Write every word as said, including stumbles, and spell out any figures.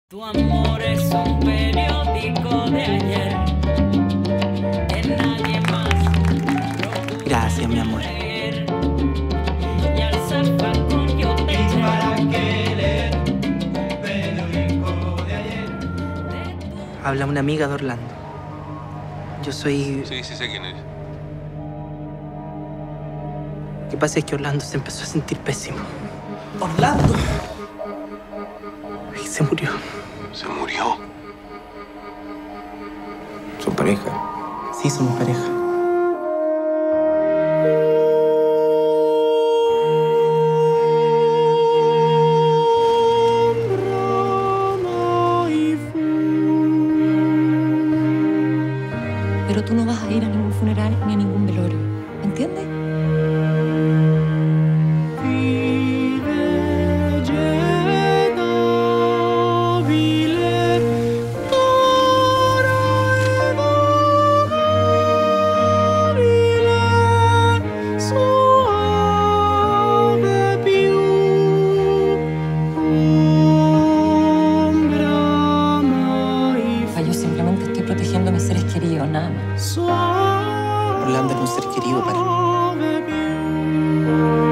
Tu amor es un periódico de ayer, que nadie más. Gracias, mi amor. Y al zafacón yo te eché. ¿Para qué leer un periódico de ayer? Habla una amiga de Orlando. Yo soy... Sí, sí sé quién es. Lo que pasa es que Orlando se empezó a sentir pésimo. Orlando. Y se murió. ¿Se murió? ¿Son pareja? Sí, somos pareja. Pero tú no vas a ir a ningún funeral ni a ningún velorio, ¿entiendes? Yo simplemente estoy protegiendo a mis seres queridos, nada más. Orlando era un ser querido para mí.